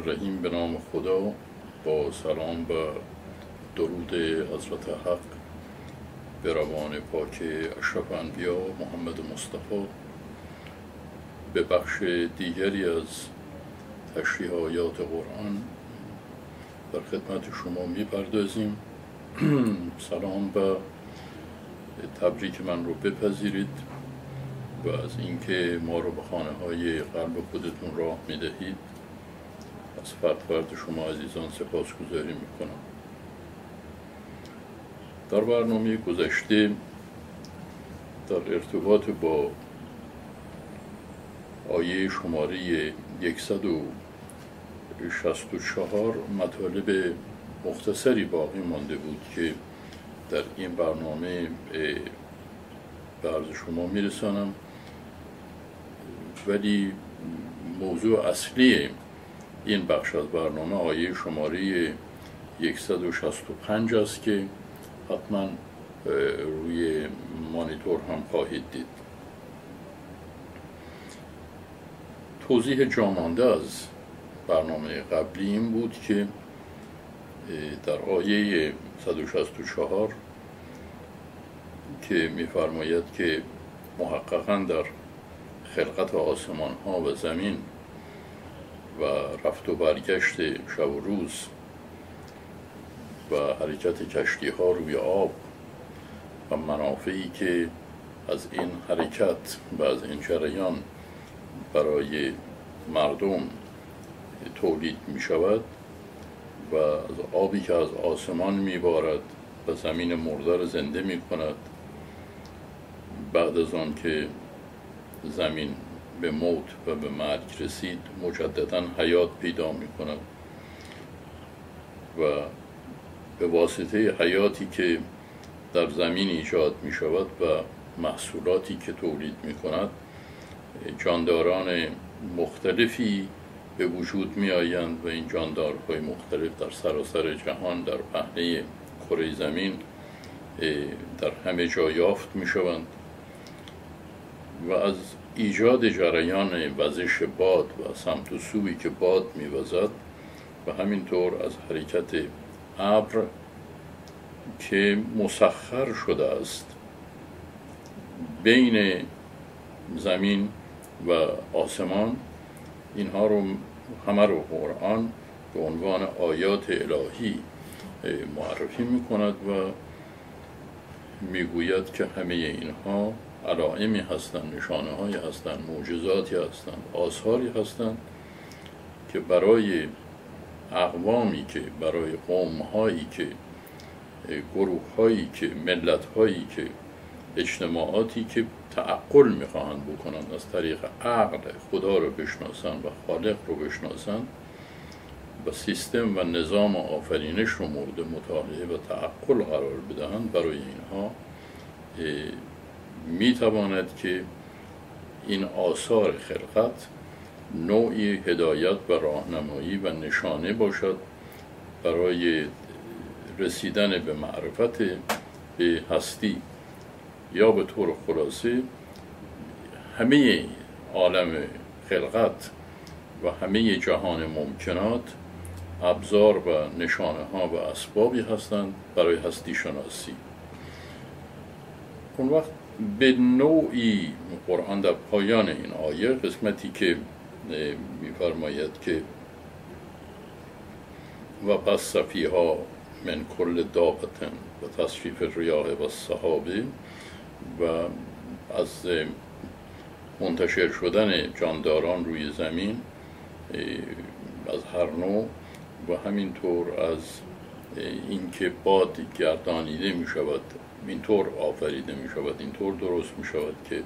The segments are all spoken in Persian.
الرحیم. به نام خدا، با سلام و درود حضرت حق به روان پاک اشرف انبیا محمد مصطفی، به بخش دیگری از تشریح آیات قرآن در خدمت شما میپردازیم. سلام و تبریک من رو بپذیرید و از اینکه ما رو به خانه های قلب خودتون راه میدهید از فرد شما عزیزان سپاسگزاری میکنم. در برنامه گذشته در ارتباط با آیه شماره 164 مطالب مختصری باقی مانده بود که در این برنامه به عرض شما میرسانم، ولی موضوع اصلی این بخش از برنامه آیه شماره 165 است که حتما روی مانیتور هم خواهید دید. توضیح جامانده از برنامه قبلی این بود که در آیه 164 که می‌فرماید که محققاً در خلقت آسمان ها و زمین و رفت و برگشت شب و روز و حرکت کشتی ها روی آب و منافعی که از این حرکت و از این جریان برای مردم تولید می شود و از آبی که از آسمان می بارد و زمین مرده را زنده می کند بعد از آن که زمین به موت و به مرگ رسید مجددا حیات پیدا می کند و به واسطه حیاتی که در زمین ایجاد می شود و محصولاتی که تولید می کند جانداران مختلفی به وجود می آیند و این جاندارهای مختلف در سراسر جهان در پهنه کره زمین در همه جا یافت می شوند و از ایجاد جریان وزش باد و سمت و سوی که باد می وزد و همینطور از حرکت ابر که مسخر شده است بین زمین و آسمان، اینها رو همه رو قرآن به عنوان آیات الهی معرفی می کند و می گوید که همه اینها علائمی هستند، نشانه هایی هستند، معجزاتی هستند، آثاری هستند که برای اقوامی که، برای قوم هایی که، گروه هایی که، ملت هایی که، اجتماعاتی که تعقل میخواهند بکنند، از طریق عقل خدا رو بشناسند و خالق رو بشناسند و سیستم و نظام آفرینش رو مورد مطالعه و تعقل قرار بدهند، برای اینها میتواند که این آثار خلقت نوعی هدایت و راهنمایی و نشانه باشد برای رسیدن به معرفت به هستی، یا به طور خلاصه همه عالم خلقت و همه جهان ممکنات ابزار و نشانه ها و اسبابی هستند برای هستی شناسی. اون وقت به نوعی قرآن در پایان این آیه قسمتی که می‌فرماید که و پس فیها من کل دابة و تصریف الریاح و السحاب و از منتشر شدن جانداران روی زمین از هر نوع و همینطور از اینکه باد گردانیده می شود، اینطور آفریده می شود، اینطور درست می شود که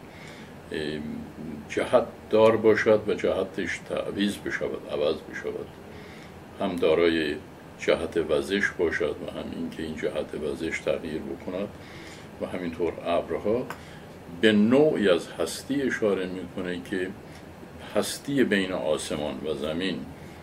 جهت دار باشد و جهتش تعویض بشود، عوض بشود، هم دارای جهت وزش باشد و هم اینکه این جهت وزش تغییر بکند و همینطور ابرها. به نوعی از هستی اشاره میکنه که هستی بین آسمان و زمین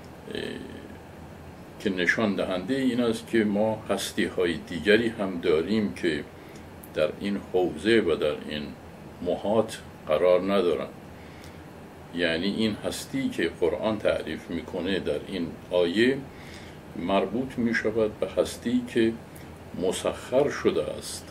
که نشان دهنده این است که ما هستی های دیگری هم داریم که در این حوزه و در این محاط قرار ندارند یعنی این هستی که قرآن تعریف میکنه در این آیه مربوط میشود به هستی که مسخر شده است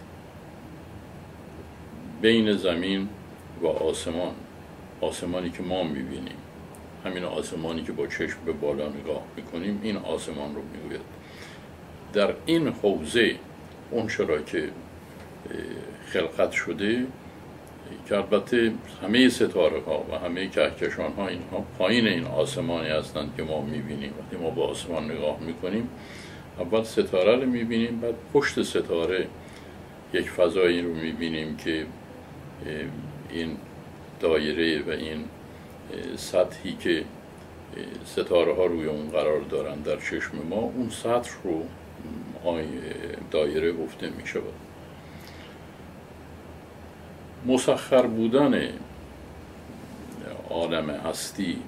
بین زمین و آسمان. آسمانی که ما میبینیم، همین آسمانی که با چشم به بالا نگاه میکنیم، این آسمان رو میگوید. در این حوزه اون چرا که خلقت شده، که البته همه ستاره ها و همه کهکشان ها اینها پایین این آسمانی هستند که ما میبینیم. وقتی ما به آسمان نگاه میکنیم، اول ستاره رو میبینیم، بعد پشت ستاره یک فضایی رو میبینیم که این دایره و این سطحی که ستاره ها روی اون قرار دارن در چشم ما، اون سطح رو دایره گفته می شود. مسخر بودن عالم هستی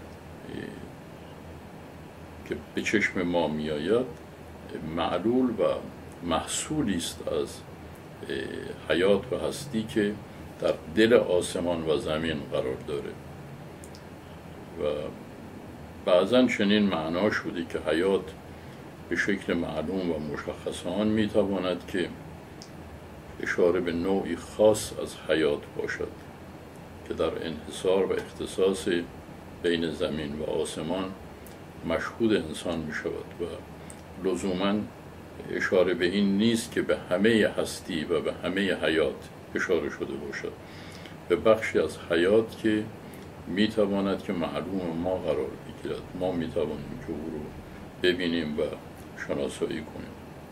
که به چشم ما می آید معلول و محصولی است از حیات و هستی که در دل آسمان و زمین قرار داره. و بعضا چنین معنا شده که حیات به شکل معلوم و مشخص آن میتواند که اشاره به نوعی خاص از حیات باشد که در انحصار و اختصاص بین زمین و آسمان مشهود انسان می شود و لزوما اشاره به این نیست که به همه هستی و به همه حیات اشاره شده باشد، به بخشی از حیات که می تواند که معلوم ما قرار بگیرد. ما می توانیم که او رو ببینیم و شناسایی کنیم.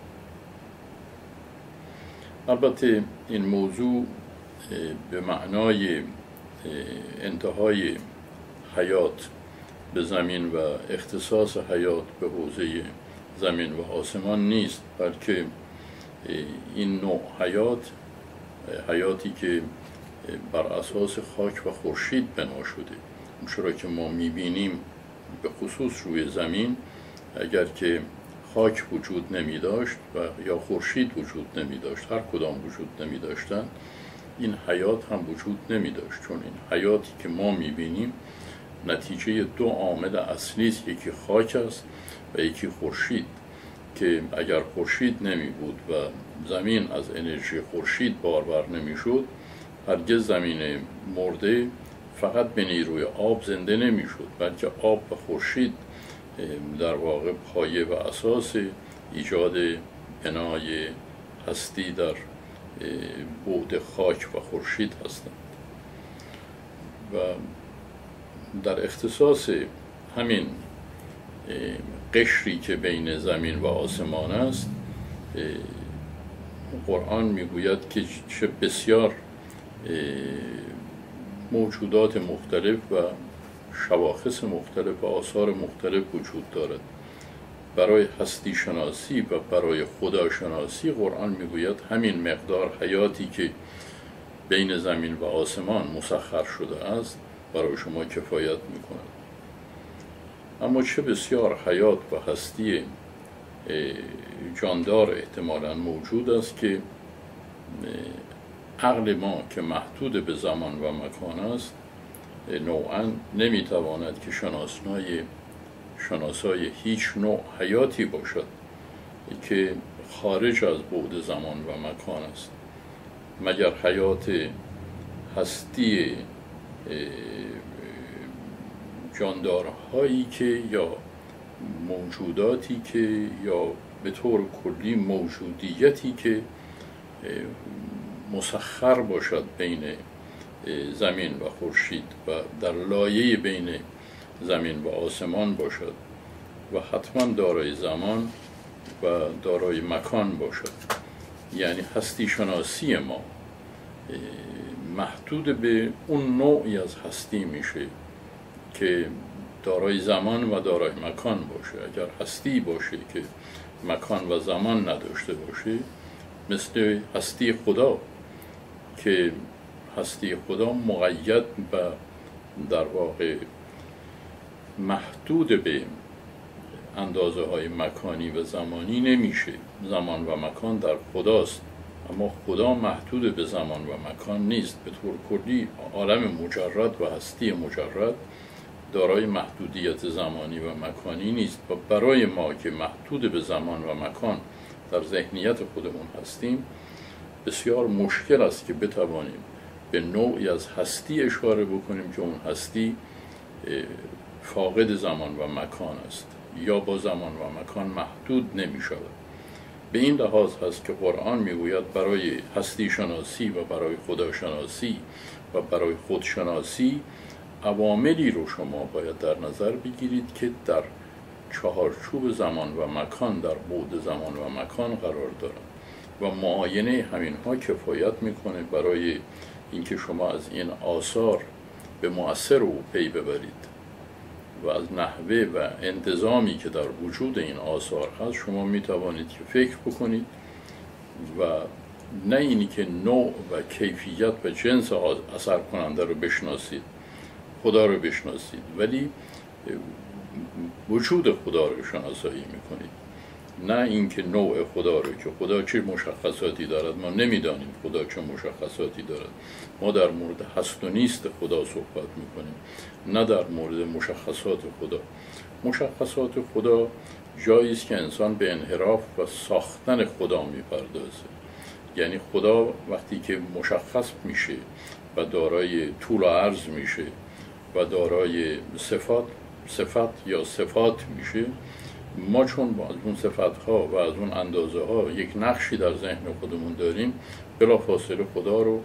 البته این موضوع به معنای انتهای حیات به زمین و اختصاص حیات به حوزه زمین و آسمان نیست، بلکه این نوع حیاتی که بر اساس خاک و خورشید بنا شده، اون چرا که ما میبینیم به خصوص روی زمین، اگر که خاک وجود نمی داشت و یا خورشید وجود نمی داشت، هر کدام وجود نمی داشتن، این حیات هم وجود نمی داشت. چون این حیاتی که ما می بینیم نتیجه دو عامل اصلی است، یکی خاک است و یکی خورشید، که اگر خورشید نمی بود و زمین از انرژی خورشید بارور نمی شد، هرگز زمین مرده فقط به نیروی آب زنده نمی شد، بلکه آب و خورشید در واقع پایه و اساس ایجاد بنای هستی در بعد خاک و خورشید هستند. و در اختصاص همین قشری که بین زمین و آسمان است، قرآن میگوید که چه بسیار موجودات مختلف و شواخص مختلف و آثار مختلف وجود دارد. برای هستی شناسی و برای خدا شناسی قرآن میگوید همین مقدار حیاتی که بین زمین و آسمان مسخر شده است برای شما کفایت میکند. اما چه بسیار حیات و هستی جاندار احتمالاً موجود است که عقل ما که محدود به زمان و مکان است نوعاً نمیتواند که شناسای هیچ نوع حیاتی باشد که خارج از بعد زمان و مکان است، مگر حیات هستی جاندارهایی که یا موجوداتی که یا به طور کلی موجودیتی که مسخر باشد بین زمین و خورشید و در لایه بین زمین و آسمان باشد و حتما دارای زمان و دارای مکان باشد. یعنی هستی شناسی ما محدود به اون نوعی از هستی میشه که دارای زمان و دارای مکان باشه. اگر هستی باشه که مکان و زمان نداشته باشه، مثل هستی خدا که هستی خدا مقید و در واقع محدود به اندازه های مکانی و زمانی نمیشه. زمان و مکان در خداست اما خدا محدود به زمان و مکان نیست. به طور کلی عالم مجرد و هستی مجرد دارای محدودیت زمانی و مکانی نیست و برای ما که محدود به زمان و مکان در ذهنیت خودمون هستیم بسیار مشکل است که بتوانیم به نوعی از هستی اشاره بکنیم که اون هستی فاقد زمان و مکان است یا با زمان و مکان محدود نمی شود. به این لحاظ هست که قرآن میگوید برای هستی شناسی و برای خداشناسی و برای خودشناسی عواملی رو شما باید در نظر بگیرید که در چهارچوب زمان و مکان، در بعد زمان و مکان قرار دارند و معاینه همینها کفایت میکنه برای اینکه شما از این آثار به مؤثر او پی ببرید و از نحوه و انتظامی که در وجود این آثار هست شما میتوانید که فکر بکنید و نه اینی که نوع و کیفیت و جنس اثر کننده رو بشناسید، خدا رو بشناسید، ولی وجود خدا رو شناسایی میکنید، نه اینکه نوع خدا رو که خدا چه مشخصاتی دارد ما نمیدانیم خدا چه مشخصاتی دارد. ما در مورد هست و نیست خدا صحبت میکنیم، نه در مورد مشخصات خدا. مشخصات خدا جایی است که انسان به انحراف و ساختن خدا میپردازه. یعنی خدا وقتی که مشخص میشه و دارای طول و عرض میشه و دارای صفت یا صفات میشه، ما چون از اون صفت‌ها و از اون اندازه‌ها یک نقشی در ذهن خودمون داریم، بلافاصله خدا رو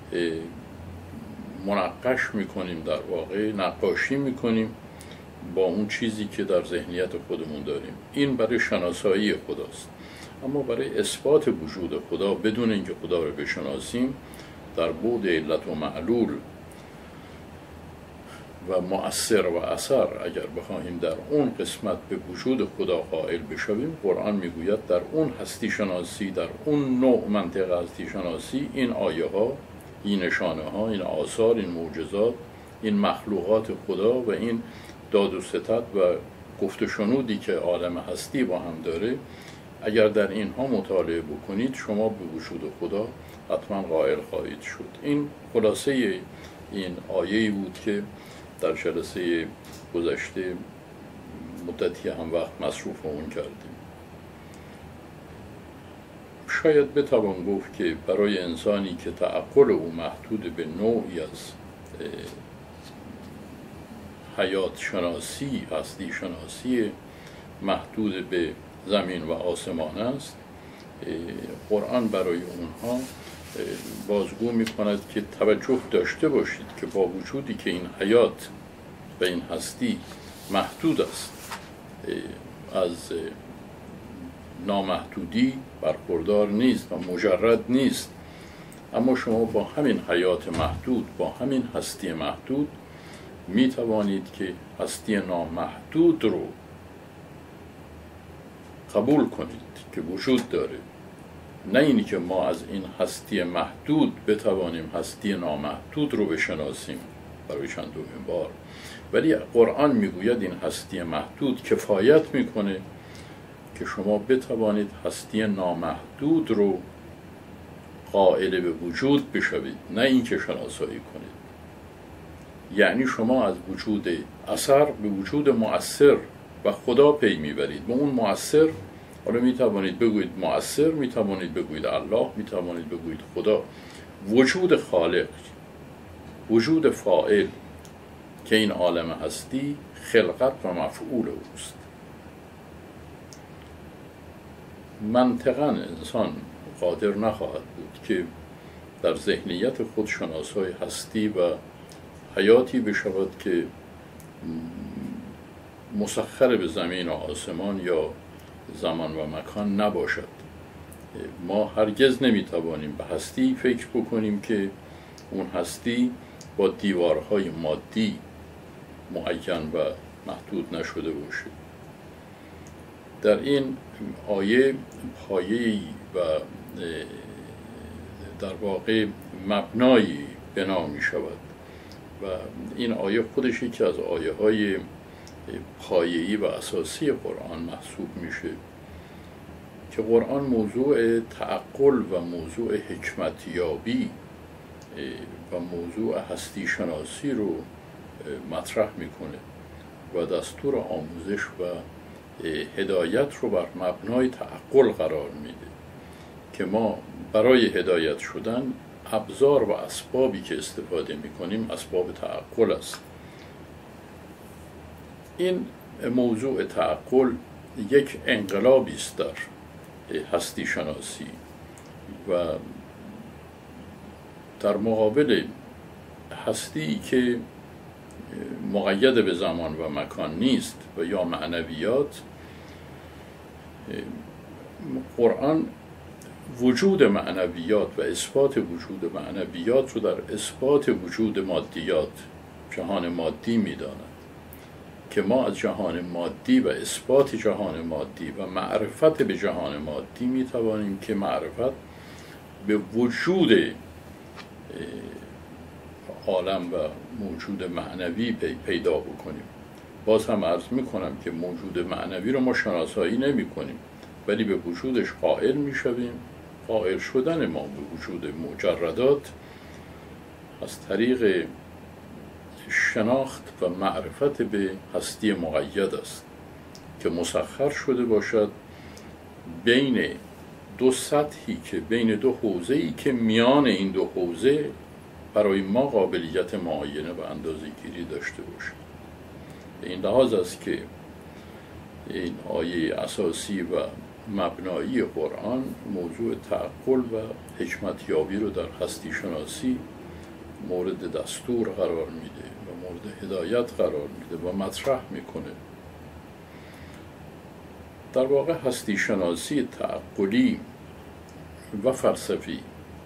منقش میکنیم، در واقع نقاشی میکنیم با اون چیزی که در ذهنیت خودمون داریم. این برای شناسایی خداست. اما برای اثبات وجود خدا بدون اینکه خدا رو بشناسیم، در بعد علت و معلول و مؤثر و اثر اگر بخواهیم در اون قسمت به وجود خدا قائل بشویم، قرآن میگوید در اون هستی شناسی، در اون نوع منطق هستی شناسی، این آیه ها، این نشانه ها، این آثار، این معجزات، این مخلوقات خدا و این داد و ستد و گفت و شنودی که عالم هستی با هم داره، اگر در اینها مطالعه بکنید شما به وجود خدا حتما قائل خواهید شد. این خلاصه این آیه‌ای بود که در جلسه گذشته مدتی هم وقت مصروف اون کردیم. شاید بتوان گفت که برای انسانی که تعقل او محدود به نوعی از حیات شناسی، هستی شناسی محدود به زمین و آسمان است، قرآن برای اونها بازگو می کند که توجه داشته باشید که با وجودی که این حیات و این هستی محدود است، از نامحدودی برخوردار نیست و مجرد نیست، اما شما با همین حیات محدود، با همین هستی محدود می توانید که هستی نامحدود رو قبول کنید که وجود داره. نه اینی که ما از این هستی محدود بتوانیم هستی نامحدود رو بشناسیم برای چندمین بار، ولی قرآن میگوید این هستی محدود کفایت میکنه که شما بتوانید هستی نامحدود رو قائل به وجود بشوید، نه اینکه شناسایی کنید. یعنی شما از وجود اثر به وجود مؤثر و خدا پی میبرید. به اون مؤثر، حالا میتوانید بگویید مؤثر، میتوانید بگویید الله، میتوانید بگویید خدا، وجود خالق، وجود فاعل که این عالم هستی خلقت و مفعول اوست. منطقاً انسان قادر نخواهد بود که در ذهنیت خود شناسای هستی و حیاتی بشود که مسخر به زمین و آسمان یا زمان و مکان نباشد. ما هرگز نمیتوانیم به هستی فکر بکنیم که اون هستی با دیوارهای مادی معین و محدود نشده باشه. در این آیه پایه‌ای و در واقع مبنایی بنا می شود و این آیه خودش یکی از آیه های پایه‌ای و اساسی قرآن محسوب میشه که قرآن موضوع تعقل و موضوع حکمتیابی و موضوع هستی شناسی رو مطرح میکنه و دستور آموزش و هدایت رو بر مبنای تعقل قرار میده که ما برای هدایت شدن ابزار و اسبابی که استفاده میکنیم اسباب تعقل است. این موضوع تعقل یک انقلابی است در هستی شناسی و در مقابل هستی که مقید به زمان و مکان نیست و یا معنویات، قرآن وجود معنویات و اثبات وجود معنویات رو در اثبات وجود مادیات، جهان مادی می‌داند که ما از جهان مادی و اثبات جهان مادی و معرفت به جهان مادی می‌توانیم که معرفت به وجود عالم و موجود معنوی پیدا بکنیم. باز هم عرض میکنم که موجود معنوی رو ما شناسایی نمی کنیم ولی به وجودش قائل میشویم. قائل شدن ما به وجود مجردات از طریق شناخت و معرفت به هستی مقید است که مسخر شده باشد بین دو سطحی که بین دو حوزه‌ای که میان این دو حوزه برای ما قابلیت معاینه و اندازه‌گیری داشته باشد. این لحاظ است که این آیه اساسی و مبنایی قرآن موضوع تعقل و حکمتیابی رو در هستی شناسی مورد دستور قرار میده و مورد هدایت قرار میده و مطرح میکنه. در واقع هستی شناسی تعقلی و فلسفی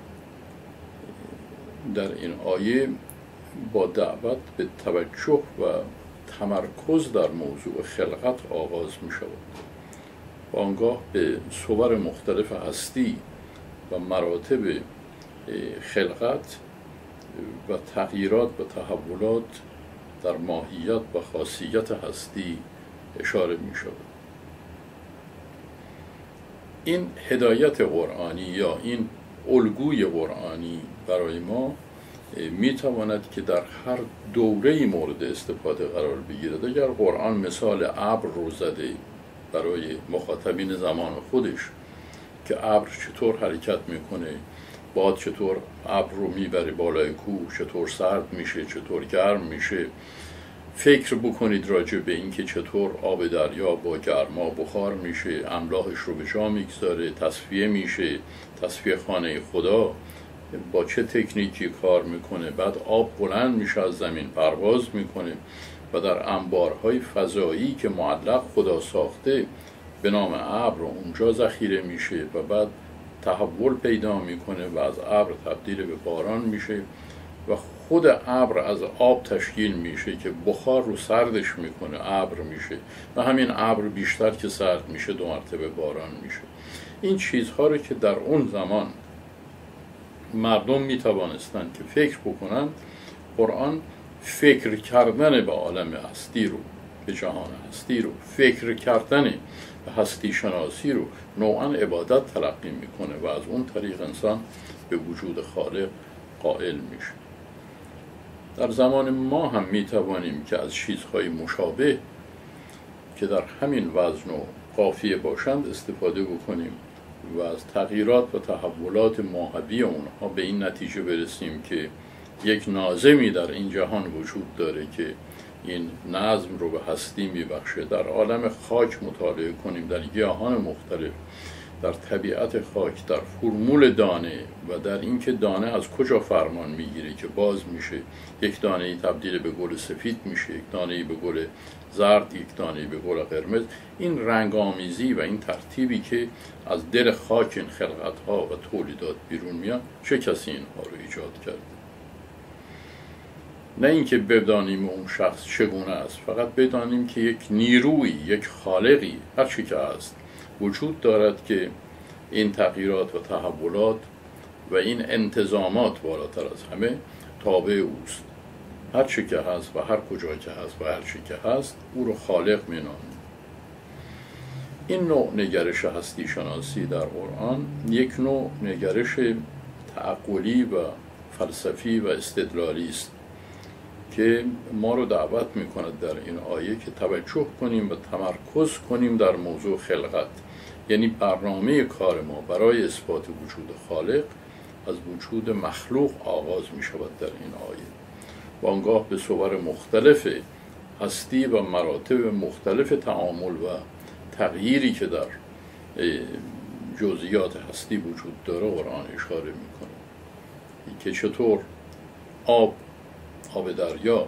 در این آیه با دعوت به توجه و تمرکز در موضوع خلقت آغاز می شود و آنگاه به صور مختلف هستی و مراتب خلقت و تغییرات و تحولات در ماهیت و خاصیت هستی اشاره می شود. این هدایت قرآنی یا این الگوی قرآنی برای ما می تواند که در هر دوره‌ای مورد استفاده قرار بگیرد. اگر قرآن مثال ابر رو زده برای مخاطبین زمان خودش که ابر چطور حرکت میکنه، باد چطور ابر رو میبره بالای کوه، چطور سرد میشه، چطور گرم میشه، فکر بکنید راجع به این که چطور آب دریا با گرما بخار میشه، املاحش رو به جا میگذاره، تصفیه میشه، تصفیه خانه خدا با چه تکنیکی کار میکنه، بعد آب بلند میشه از زمین پرواز میکنه و در انبارهای فضایی که معلق خدا ساخته به نام ابر اونجا ذخیره میشه و بعد تحول پیدا میکنه و از ابر تبدیل به باران میشه و خود ابر از آب تشکیل میشه که بخار رو سردش میکنه، ابر میشه و همین ابر بیشتر که سرد میشه 2 مرتبه باران میشه. این چیزها رو که در اون زمان مردم میتوانستند که فکر بکنن، قرآن فکر کردن به عالم هستی رو، به جهان هستی رو، فکر کردن به هستی شناسی رو نوعا عبادت تلقی میکنه و از اون طریق انسان به وجود خالق قائل میشه. در زمان ما هم میتوانیم که از چیزهای مشابه که در همین وزن و قافیه باشند استفاده بکنیم و از تغییرات و تحولات ماهوی اونها به این نتیجه برسیم که یک ناظمی در این جهان وجود داره که این نظم رو به هستی میبخشه. در عالم خاک مطالعه کنیم، در گیاهان مختلف، در طبیعت خاک، در فرمول دانه و در اینکه دانه از کجا فرمان میگیره که باز میشه، یک دانه‌ای تبدیل به گل سفید میشه، یک دانه‌ای به گل زرد، یک دانه‌ای به گل قرمز. این رنگ آمیزی و این ترتیبی که از دل خاک این خلقت‌ها و تولیدات بیرون میاد، چه کسی اینها رو ایجاد کرده؟ نه اینکه بدانیم اون شخص چگونه است، فقط بدانیم که یک نیرویی، یک خالقی، هر چی که هست وجود دارد که این تغییرات و تحولات و این انتظامات بالاتر از همه تابع اوست. هر چی که هست و هر کجا که هست و هر چی که هست او رو خالق مینامیم. این نوع نگرش هستی شناسی در قرآن یک نوع نگرش تعقلی و فلسفی و استدلالی است که ما رو دعوت می‌کند در این آیه که توجه کنیم و تمرکز کنیم در موضوع خلقت. یعنی برنامه کار ما برای اثبات وجود خالق از وجود مخلوق آغاز می‌شود در این آیه و آنگاه به صور مختلف هستی و مراتب مختلف تعامل و تغییری که در جزئیات هستی وجود داره قرآن اشاره میکنه که چطور آب دریا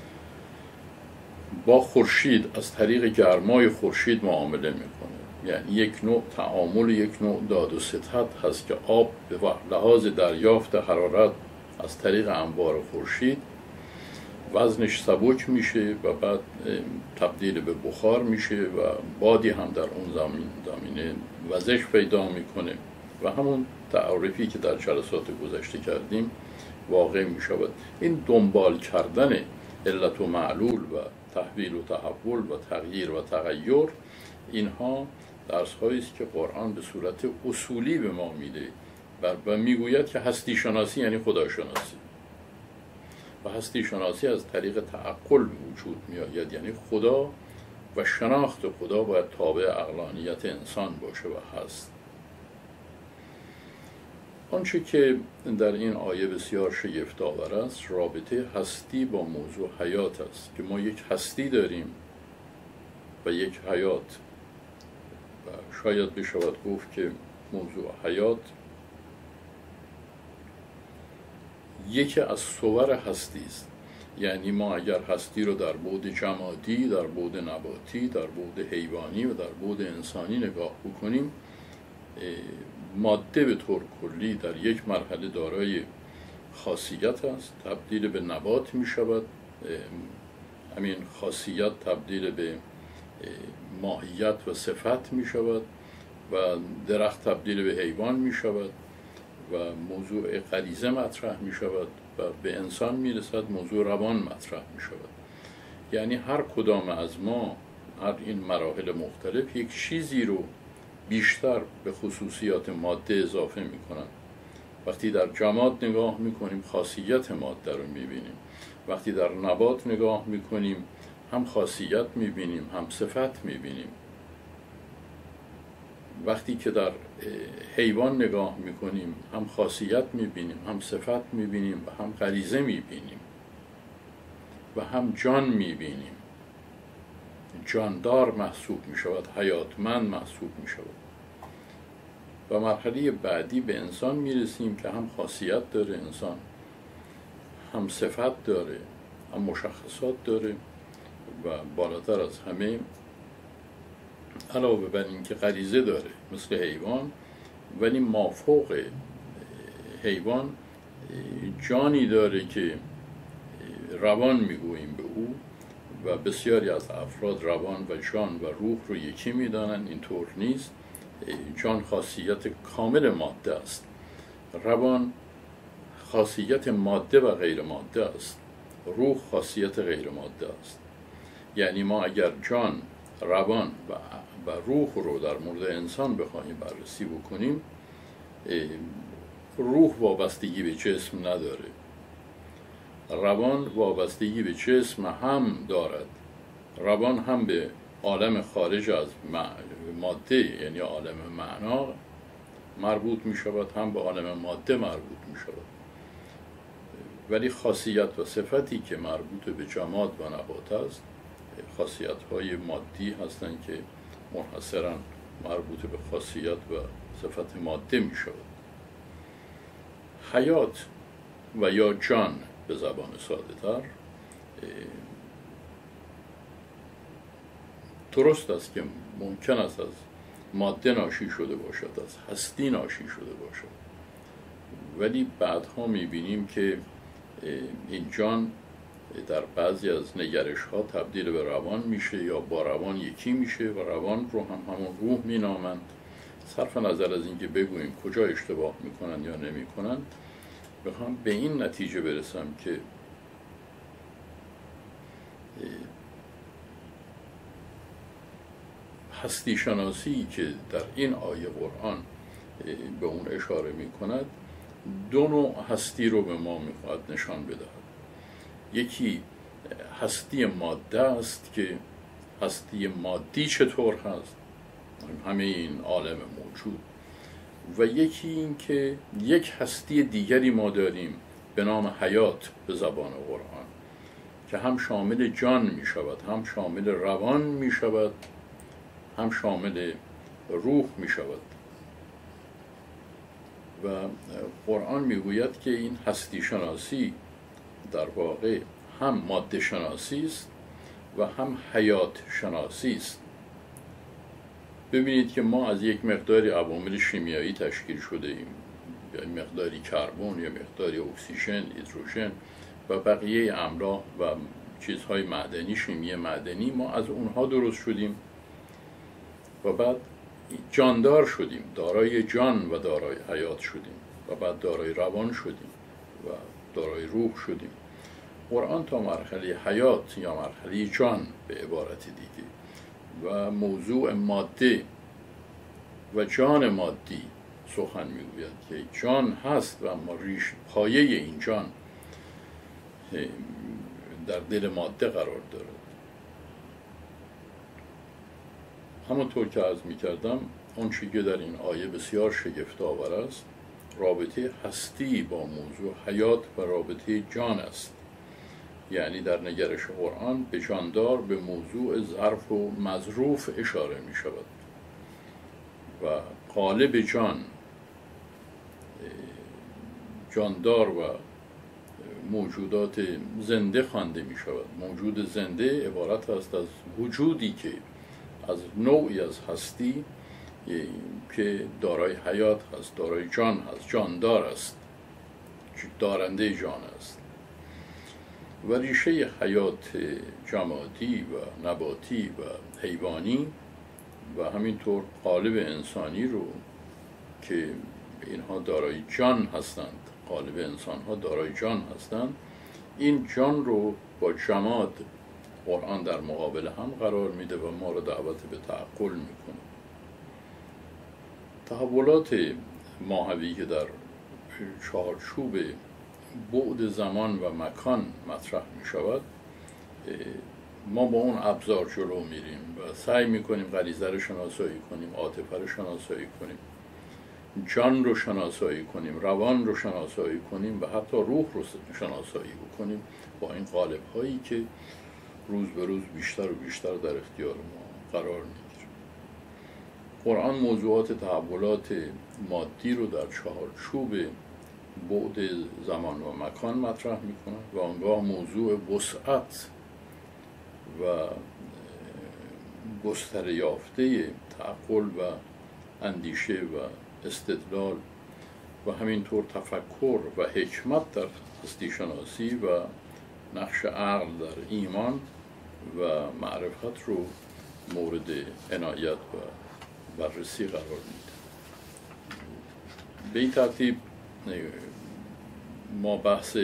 با خورشید از طریق گرمای خورشید معامله میکنه. یعنی یک نوع تعامل، یک نوع داد و ستد هست که آب به لحاظ دریافت حرارت از طریق انوار خورشید وزنش سبک میشه و بعد تبدیل به بخار میشه و بادی هم در اون زمینه وزش پیدا میکنه و همون تعریفی که در جلسات گذشته کردیم واقع میشود. این دنبال کردن علت و معلول و تحویل و تحول و تغییر و تغییر، اینها درس هایی است که قرآن به صورت اصولی به ما میده و میگوید که هستی شناسی یعنی خدا شناسی و هستی شناسی از طریق تعقل به وجود می آید. یعنی خدا و شناخت خدا باید تابع عقلانیت انسان باشه و هست. آنچه که در این آیه بسیار شگفت‌آور است رابطه هستی با موضوع حیات است که ما یک هستی داریم و یک حیات و شاید بشود گفت که موضوع حیات یکی از صور هستی است. یعنی ما اگر هستی رو در بعد جمادی، در بعد نباتی، در بعد حیوانی و در بعد انسانی نگاه بکنیم، ماده به طور کلی در یک مرحله دارای خاصیت است، تبدیل به نبات می شود، همین خاصیت تبدیل به ماهیت و صفت می شود و درخت تبدیل به حیوان می شود و موضوع غریزه مطرح می شود و به انسان می رسد موضوع روان مطرح می شود. یعنی هر کدام از ما هر این مراحل مختلف یک چیزی رو بیشتر به خصوصیات ماده اضافه می کنند. وقتی در جماد نگاه می کنیم خاصیت ماده رو می بینیم، وقتی در نبات نگاه می کنیم هم خاصیت می بینیم هم صفت می بینیم، وقتی که در حیوان نگاه میکنیم هم خاصیت میبینیم هم صفت میبینیم و هم غریزه میبینیم و هم جان میبینیم. جاندار محسوب میشود، حیاتمند محسوب میشود. و مرحله بعدی به انسان میرسیم که هم خاصیت داره انسان، هم صفت داره، هم مشخصات داره و بالاتر از همه علاوه بر این که غریزه داره مثل حیوان، ولی مافوق حیوان جانی داره که روان میگوییم به او و بسیاری از افراد روان و جان و روح رو یکی میدانند. اینطور نیست. جان خاصیت کامل ماده است، روان خاصیت ماده و غیر ماده است، روح خاصیت غیر ماده است. یعنی ما اگر جان، روان و روح رو در مورد انسان بخواهیم بررسی بکنیم، روح وابستگی به جسم نداره، روان وابستگی به جسم هم دارد. روان هم به عالم خارج از ماده یعنی عالم معنا مربوط می شود، هم به عالم ماده مربوط می شود. ولی خاصیت و صفتی که مربوط به جماد و نبات است خاصیت های مادی هستند که منحصراً مربوط به خاصیت و صفت ماده می شود. حیات و یا جان به زبان ساده تر درست است که ممکن است از ماده ناشی شده باشد، از هستی ناشی شده باشد، ولی بعدها می بینیم که این جان در بعضی از نگرش ها تبدیل به روان میشه یا با روان یکی میشه و روان رو هم همون روح مینامند. صرف نظر از اینکه بگوییم کجا اشتباه میکنن یا نمیکنن، بخوام به این نتیجه برسم که هستی شناسی که در این آیه قرآن به اون اشاره می کند دو نوع هستی رو به ما میخواهد نشان بدهد. یکی هستی ماده است که هستی مادی چطور هست، همه این عالم موجود، و یکی این که یک هستی دیگری ما داریم به نام حیات به زبان قرآن که هم شامل جان می شود، هم شامل روان می شود، هم شامل روح می شود. و قرآن می گوید که این هستی شناسی در واقع هم ماده شناسی است و هم حیات شناسی است. ببینید که ما از یک مقداری عوامل شیمیایی تشکیل شده ایم، یا مقداری کربن یا مقداری اکسیژن، هیدروژن و بقیه املاح و چیزهای معدنی، شیمی معدنی، ما از اونها درست شدیم و بعد جاندار شدیم، دارای جان و دارای حیات شدیم و بعد دارای روان شدیم و دارای روح شدیم. قرآن تا مرحله حیات یا مرحله جان به عبارت دیگه و موضوع ماده و جان مادی سخن میگوید که جان هست و اما ریش پایه این جان در دل ماده قرار دارد. همونطور که عرض میکردم اون چیزی که در این آیه بسیار شگفت‌آور است رابطه هستی با موضوع حیات و رابطه جان است. یعنی در نگرش قرآن به جاندار به موضوع ظرف و مظروف اشاره می شود و قالب جان، جاندار و موجودات زنده خوانده می شود. موجود زنده عبارت است از وجودی که از نوعی از هستی که دارای حیات هست، دارای جان هست، جاندار است، دارنده جان است. و ریشه حیات جمادی و نباتی و حیوانی و همینطور قالب انسانی رو که اینها دارای جان هستند، قالب انسان ها دارای جان هستند، این جان رو با جماد قرآن در مقابل هم قرار میده و ما رو دعوت به تعقل میکنه. تحولات ماهوی که در چارچوب بعد زمان و مکان مطرح می شود، ما با اون ابزار جلو میریم و سعی میکنیم غریزه رو شناسایی کنیم، عاطفه رو شناسایی کنیم، جان رو شناسایی کنیم، روان رو شناسایی کنیم و حتی روح رو شناسایی بکنیم با این قالب هایی که روز به روز بیشتر و بیشتر در اختیار ما قرار میگیره. قرآن موضوعات تحولات مادی رو در چارچوب بعد زمان و مکان مطرح میکنه و آنگاه موضوع وسعت و گستره یافته تعقل و اندیشه و استدلال و همینطور تفکر و حکمت در هستی شناسی و نقش عقل در ایمان و معرفت رو مورد عنایت و بررسی قرار میده. به این ترتیب ما بحث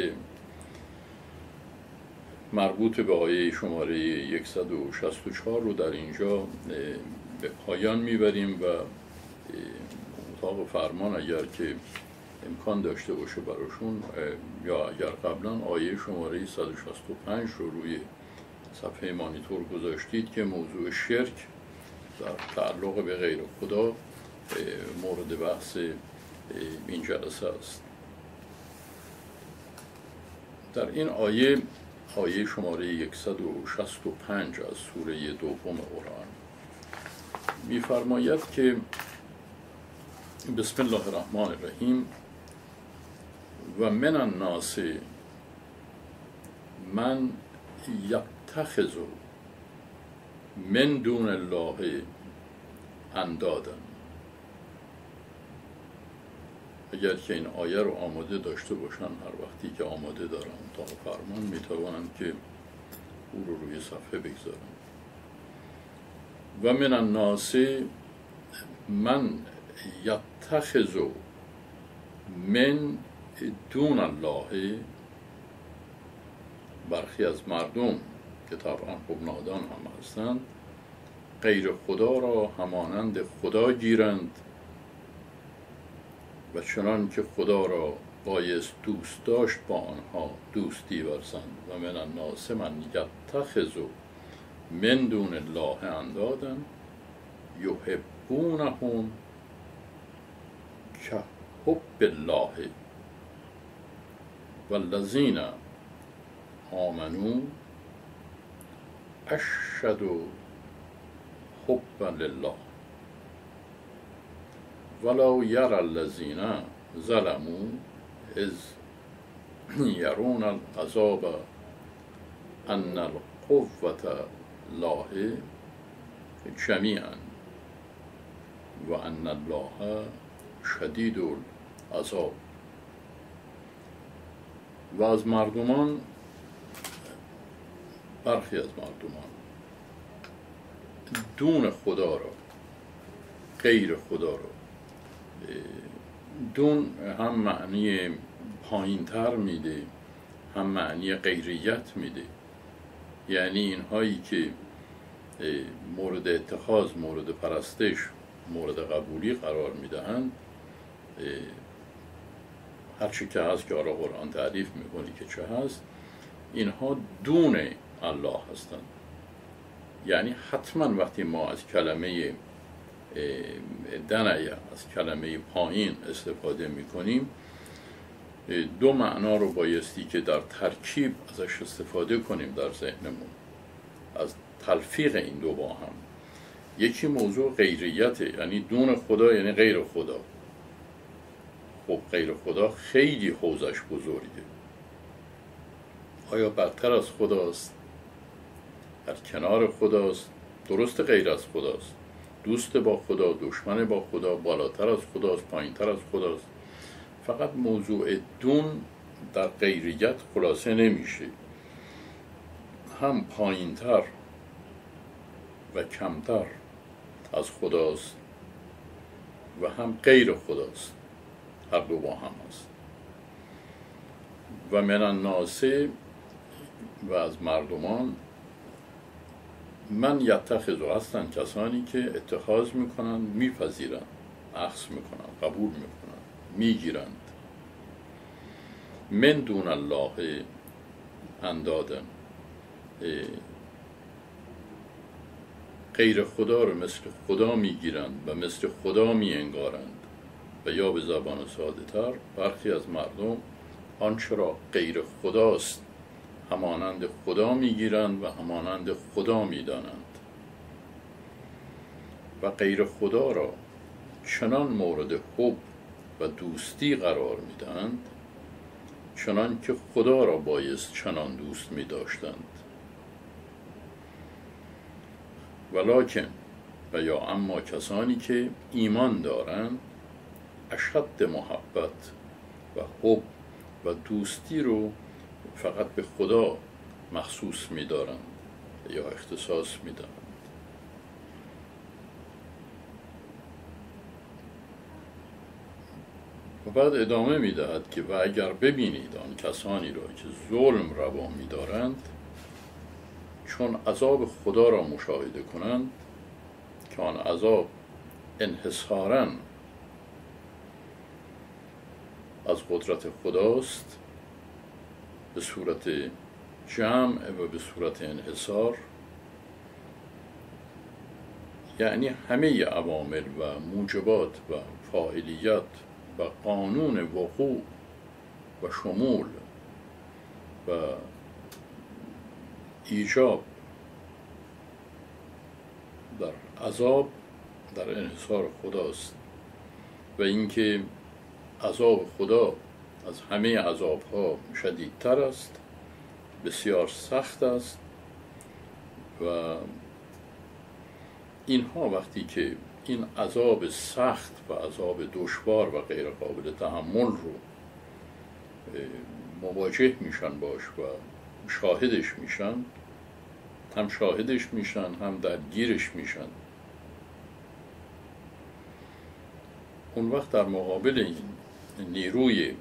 مربوط به آیه شماره 164 رو در اینجا به پایان میبریم و اتاق فرمان اگر که امکان داشته باشه براشون یا اگر قبلا آیه شماره 165 رو روی صفحه مانیتور گذاشتید که موضوع شرک در تعلق به غیر خدا مورد بحث این جلسه است. در این آیه شماره 165 از سوره دوم قرآن می‌فرماید که بسم الله الرحمن الرحیم و من الناس من یتخذ من دون الله اندادا. اگر که این آیه رو آماده داشته باشن هر وقتی که آماده دارن تا فرمان میتوانند که او رو روی صفحه بگذارن. و من الناس من یتخذ من دون الله، برخی از مردم که طبعا خب نادان هم هستند غیر خدا را همانند خدا گیرند و چنان که خدا را بایست دوست داشت با آنها دوستی ورزند و من الناس من یتخذ من دون الله اندادا یحبونهم که حب الله والذین آمنوا اشد حبا لله ولو یری الذین ظلموا اذ یرون العذاب ان القوة الله جمیعا و ان الله شدید العذاب. و از مردمان، برخی از مردمان دون خدا را، غیر خدا را، دون هم معنی پایین تر میده هم معنی غیریت میده. یعنی اینهایی که مورد اتخاذ، مورد پرستش، مورد قبولی قرار میدهند، هر چی که هست که آرا قرآن تعریف میکنی که چه هست، اینها دون الله هستند. یعنی حتما وقتی ما از کلمه دنیا، از کلمه پایین استفاده میکنیم، دو معنا رو بایستی که در ترکیب ازش استفاده کنیم در ذهنمون، از تلفیق این دو با هم. یکی موضوع غیریته، یعنی دون خدا یعنی غیر خدا. خب غیر خدا خیلی حوزش بزرگه. آیا برتر از خداست؟ در کنار خداست؟ درست غیر از خداست. دوست با خدا، دشمن با خدا، بالاتر از خداست، پایینتر از خداست. فقط موضوع دون در غیریت خلاصه نمیشه. هم پایینتر و کمتر از خداست و هم غیر خداست، هر دو با هم هست. و من الناس، و از مردمان، من یتخذ هستند کسانی که اتخاذ میکنن، میپذیرن، اخذ میکنن، قبول میکنن، میگیرند، من دون الله اندادن، غیر خدا رو مثل خدا میگیرند و مثل خدا میانگارند. و یا به زبان ساده تر، برخی از مردم آنچه را غیر خداست همانند خدا میگیرند و همانند خدا میدانند و غیر خدا را چنان مورد حب و دوستی قرار میدهند چنان که خدا را بایست چنان دوست میداشتند. ولکن، و یا اما کسانی که ایمان دارند اشد محبت و حب و دوستی رو فقط به خدا مخصوص می‌دارند یا اختصاص می‌دهند. و بعد ادامه می‌دهد که و اگر ببینید آن کسانی را که ظلم روا می‌دارند چون عذاب خدا را مشاهده کنند که آن عذاب انحصاراً از قدرت خداست به صورت جمع و به صورت انحصار، یعنی همه عوامل و موجبات و فاعلیت و قانون وقوع و شمول و ایجاب در عذاب در انحصار خداست و اینکه عذاب خدا از همه عذابها شدیدتر است، بسیار سخت است و اینها وقتی که این عذاب سخت و عذاب دشوار و غیر قابل تحمل رو مواجه میشن باش و شاهدش میشن، هم شاهدش میشن هم درگیرش میشن، اون وقت در مقابل این نیروی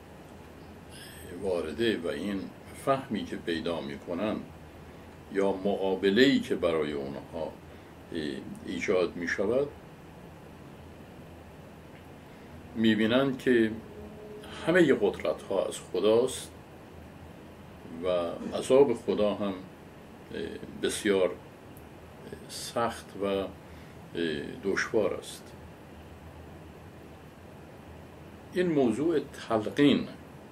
وارده و این فهمی که پیدا میکنن یا مقابله‌ای که برای اونها ایجاد می شود، می بینند که همه قدرت ها از خداست و عذاب خدا هم بسیار سخت و دشوار است. این موضوع تلقین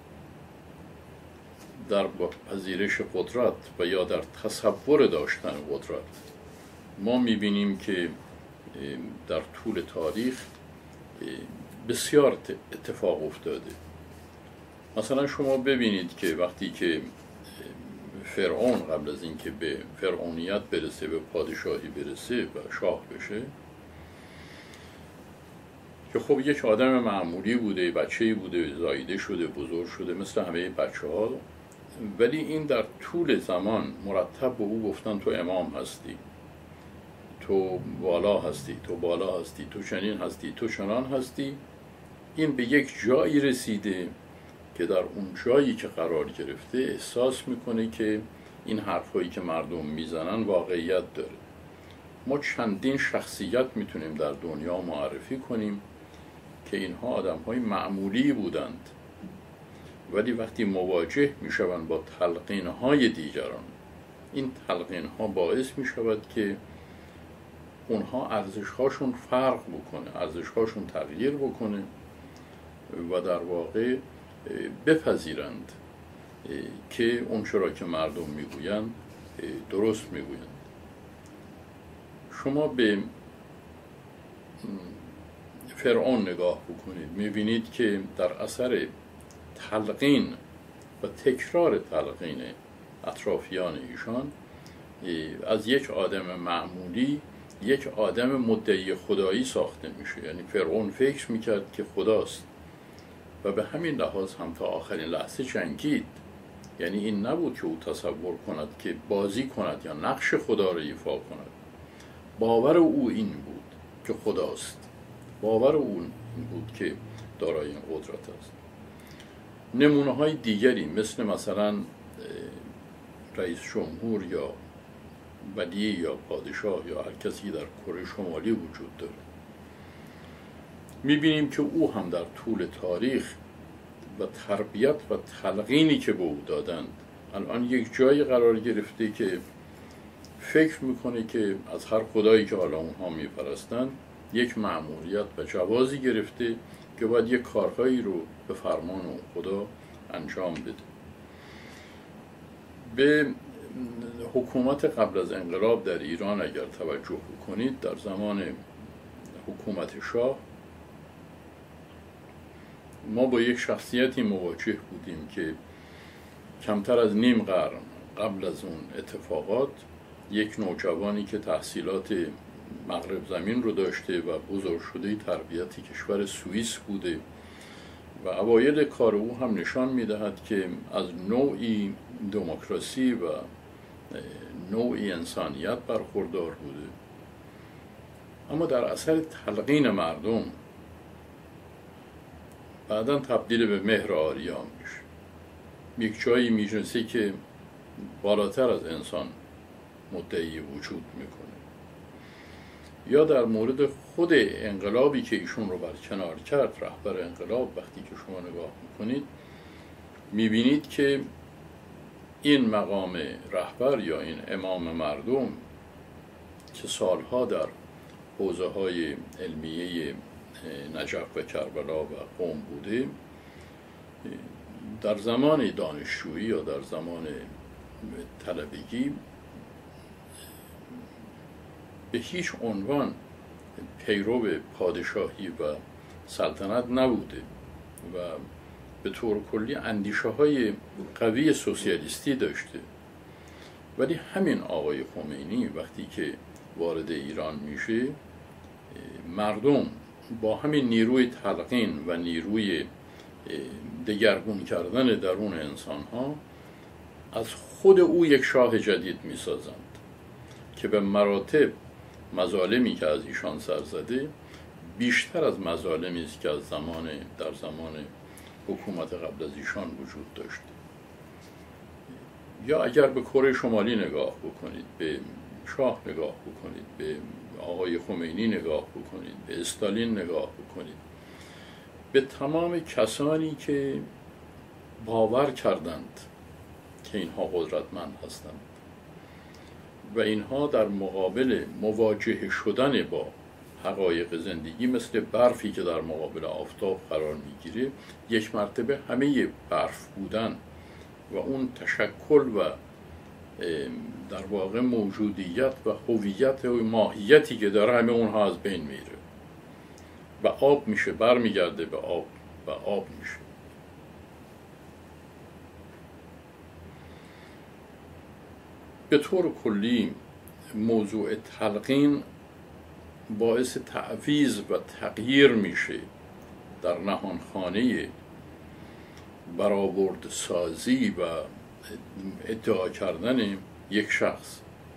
در پذیرش قدرت و یا در تصور داشتن قدرت، ما می‌بینیم که در طول تاریخ بسیار اتفاق افتاده. مثلا شما ببینید که وقتی که فرعون قبل از اینکه به فرعونیت برسه، به پادشاهی برسه و شاه بشه، که خب یک آدم معمولی بوده، بچه‌ای بوده، زاییده شده، بزرگ شده مثل همه بچه‌ها، ولی این در طول زمان مرتب به او گفتن تو امام هستی، تو بالا هستی، تو بالا هستی، تو چنین هستی، تو چنان هستی. این به یک جایی رسیده که در اون جایی که قرار گرفته احساس میکنه که این حرفایی که مردم میزنن واقعیت داره. ما چندین شخصیت میتونیم در دنیا معرفی کنیم که اینها آدم‌های معمولی بودند، ولی وقتی مواجه میشوند با تلقین‌های دیگران، این تلقین‌ها باعث میشود که اونها ارزش‌هاشون فرق بکنه، ارزش‌هاشون تغییر بکنه و در واقع بپذیرند که اون چرا که مردم میگویند درست میگویند. شما به فرعون نگاه بکنید، میبینید که در اثر تلقین و تکرار تلقین اطرافیان ایشان از یک آدم معمولی یک آدم مدعی خدایی ساخته میشه. یعنی فرعون فکر میکرد که خداست و به همین لحاظ هم تا آخرین لحظه جنگید. یعنی این نبود که او تصور کند که بازی کند یا نقش خدا را ایفا کند. باور او این بود که خداست، باور او این بود که دارای این قدرت است. نمونه های دیگری مثلا رئیس جمهور یا ولی یا پادشاه یا هر کسی در کره شمالی وجود داره، میبینیم که او هم در طول تاریخ و تربیت و تلقینی که به او دادند الان یک جایی قرار گرفته که فکر میکنه که از هر خدایی که حالا اونها میپرستند یک مأموریت و جوازی گرفته که باید یک کارهایی رو به فرمان اون خدا انجام بده. به حکومت قبل از انقلاب در ایران اگر توجه بکنید، در زمان حکومت شاه ما با یک شخصیتی مواجه بودیم که کمتر از نیم قرن قبل از اون اتفاقات یک نوجوانی که تحصیلات مغرب زمین رو داشته و بزرگ شده تربیت کشور سوئیس بوده و اوایل کار او هم نشان می‌دهد که از نوعی دموکراسی و نوعی انسانیت برخوردار بوده، اما در اثر تلقین مردم بعداً تبدیل به مهر آریا میشه. یک جایی میرسه که بالاتر از انسان مدعی وجود میکنه. یا در مورد خود انقلابی که ایشون رو برکنار کرد، رهبر انقلاب، وقتی که شما نگاه میکنید میبینید که این مقام رهبر یا این امام مردم که سالها در حوزه های علمیه نجف و کربلا و قم بوده، در زمان دانشجویی یا در زمان طلبگی به هیچ عنوان پیرو پادشاهی و سلطنت نبوده و به طور کلی اندیشه های قوی سوسیالیستی داشته. ولی همین آقای خمینی وقتی که وارد ایران میشه، مردم با همین نیروی تلقین و نیروی دگرگون کردن درون انسان ها از خود او یک شاه جدید میسازند که به مراتب مظالمی که از ایشان سر زده بیشتر از مظالمی است که از در زمان حکومت قبل از ایشان وجود داشت. یا اگر به کره شمالی نگاه بکنید، به شاه نگاه بکنید، به آقای خمینی نگاه بکنید، به استالین نگاه بکنید، به تمام کسانی که باور کردند که اینها قدرتمند هستند و اینها در مقابل مواجه شدن با حقایق زندگی مثل برفی که در مقابل آفتاب قرار میگیره، یک مرتبه همه برف بودن و اون تشکل و در واقع موجودیت و هویت و ماهیتی که داره همه اونها از بین میره و آب میشه، برمیگرده به آب و آب میشه. به طور کلی موضوع تلقین باعث تعویض و تغییر میشه در نهانخانه برآورد سازی و ادعا کردن یک شخص.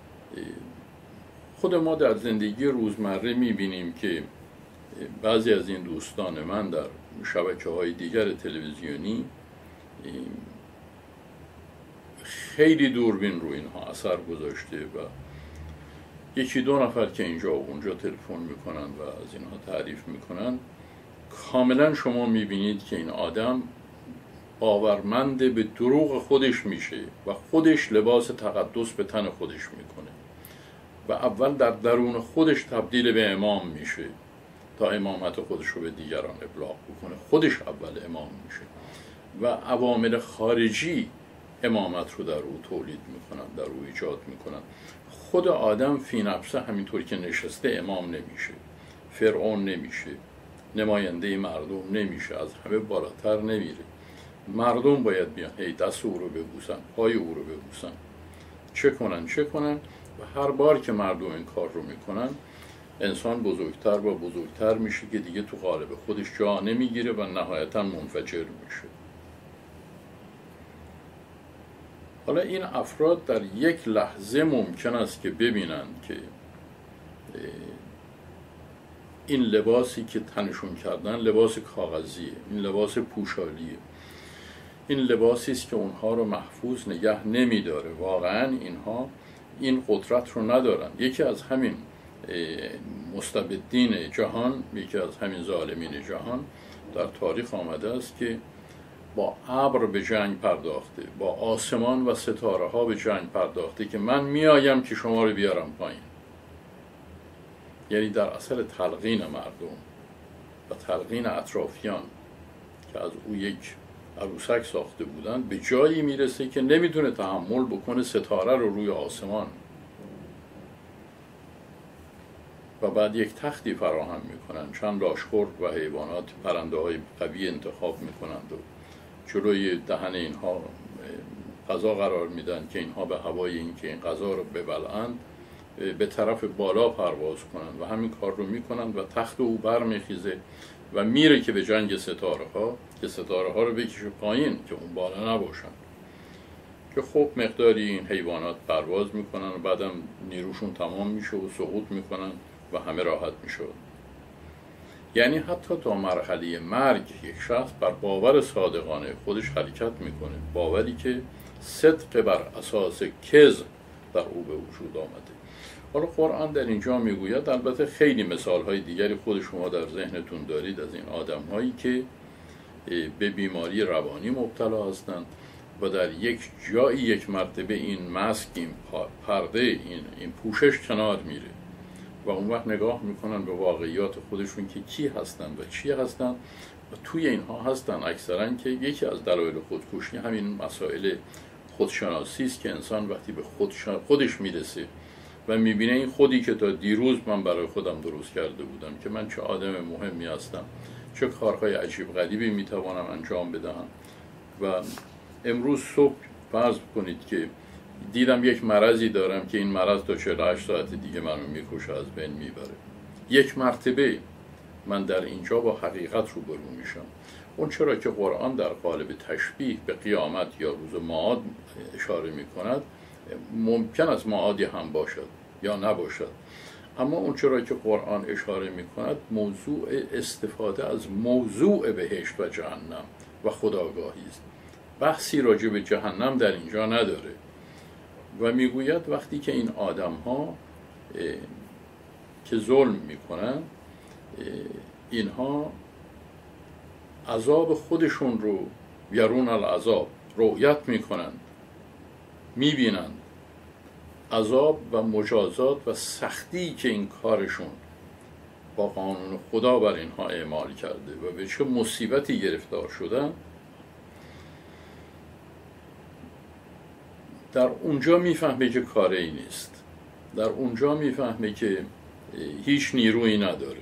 خود ما در زندگی روزمره میبینیم که بعضی از این دوستان من در شبکه‌های دیگر تلویزیونی خیلی دوربین رو اینها اثر گذاشته و یکی دو نفر که اینجا و اونجا تلفن میکنن و از اینها تعریف میکنن، کاملا شما میبینید که این آدم باورمند به دروغ خودش میشه و خودش لباس تقدس به تن خودش میکنه و اول در درون خودش تبدیل به امام میشه تا امامت خودش رو به دیگران ابلاغ بکنه. خودش اول امام میشه و عوامل خارجی امامت رو در او تولید میکنن، در او ایجاد میکنن. خود آدم فی نفسه همینطور که نشسته امام نمیشه، فرعون نمیشه، نماینده مردم نمیشه، از همه بالاتر نمیره. مردم باید بیان هی دست او رو ببوسن، پای او رو ببوسن، چه کنن و هر بار که مردم این کار رو میکنن انسان بزرگتر و بزرگتر میشه که دیگه تو قالب خودش جا نمیگیره و نهایتا منفجر میشه. حالا این افراد در یک لحظه ممکن است که ببینند که این لباسی که تنشون کردن لباس کاغذیه، این لباس پوشالیه، این لباسی است که اونها رو محفوظ نگه نمیداره. واقعا اینها این قدرت رو ندارن. یکی از همین مستبدین جهان، یکی از همین ظالمین جهان در تاریخ آمده است که با ابر به جنگ پرداخته، با آسمان و ستاره ها به جنگ پرداخته که من میایم که شما رو بیارم پایین. یعنی در اصل تلقین مردم و تلقین اطرافیان که از او یک عروسک ساخته بودن به جایی میرسه که نمیتونه تحمل بکنه ستاره رو روی آسمان و بعد یک تختی فراهم میکنن، چند لاشخورد و حیوانات، پرنده های قوی انتخاب میکنند و جلوی دهن اینها غذا قرار میدن که اینها به هوای این که این غذا رو ببلعند به طرف بالا پرواز کنند و همین کار رو میکنند و تخت او برمیخیزه و میره که به جنگ ستاره ها، که ستاره ها رو بکشه پایین که اون بالا نباشن، که خب مقداری این حیوانات پرواز میکنن و بعدم نیروشون تمام میشه و سقوط میکنن و همه راحت میشه. یعنی حتی تا مرحله مرگ یک شخص بر باور صادقانه خودش حرکت میکنه، باوری که صدق بر اساس کذب در او به وجود آمده. حالا قرآن در اینجا میگوید، البته خیلی مثالهای دیگری خود شما در ذهنتون دارید از این آدمهایی که به بیماری روانی مبتلا هستند و در یک جایی یک مرتبه این ماسک، این پرده، این پوشش کنار میره و اون وقت نگاه میکنن به واقعیات خودشون که کی هستن و چی هستن و توی اینها هستن اکثرا که یکی از دلایل خودکشی همین مسائل خودشناسی است که انسان وقتی به خودش میرسه و میبینه این خودی که تا دیروز من برای خودم درست کرده بودم که من چه آدم مهمی هستم، چه کارهای عجیب غریبی میتوانم انجام بدهم و امروز صبح فرض کنید که دیدم یک مرضی دارم که این مرض تا 48 ساعت دیگه منو میکشه، از بین میبره. یک مرتبه من در اینجا با حقیقت روبرو میشم. اون چرا که قرآن در قالب تشبیه به قیامت یا روز معاد اشاره میکند، ممکن است معادی هم باشد یا نباشد، اما اون چرا که قرآن اشاره میکند موضوع استفاده از موضوع بهشت و جهنم و خودآگاهی است. بحثی راجع به جهنم در اینجا نداره و میگوید وقتی که این آدم ها که ظلم میکنن اینها عذاب خودشون رو یرون العذاب رؤیت میکنند، میبینند عذاب و مجازات و سختی که این کارشون با قانون خدا بر اینها اعمال کرده و به چه مصیبتی گرفتار شدن. در اونجا میفهمه که کاری نیست، در اونجا میفهمه که هیچ نیرویی نداره.